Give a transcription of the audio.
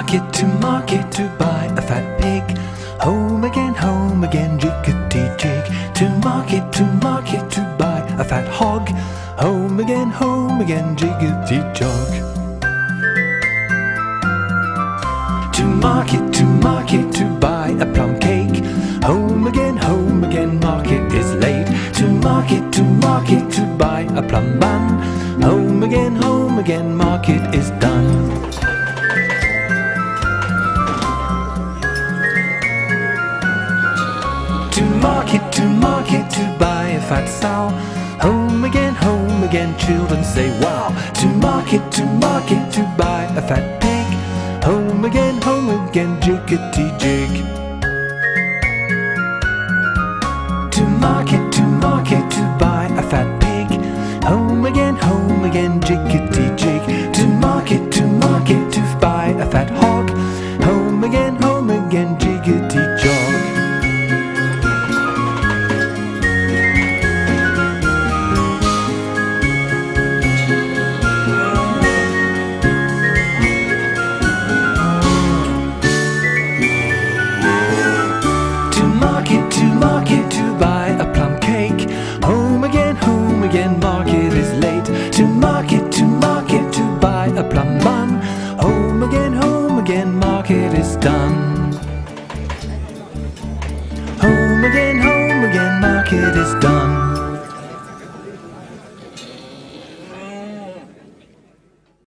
market to buy a fat pig. Home again, jiggity jig. To market to buy a fat hog. Home again, jiggity jog. To market to buy a plum cake. Home again, market is late. To market to buy a plum bun. Home again, market is done. To market to buy a fat sow. Home again, children say wow. To market to buy a fat pig. Home again, jiggity jig. To market to buy a fat pig. Home again, jiggity jig. To market to buy a fat hog. Home again, jiggity jog. To market to buy a plum cake. Home again, market is late. To market to buy a plum bun. Home again, market is done.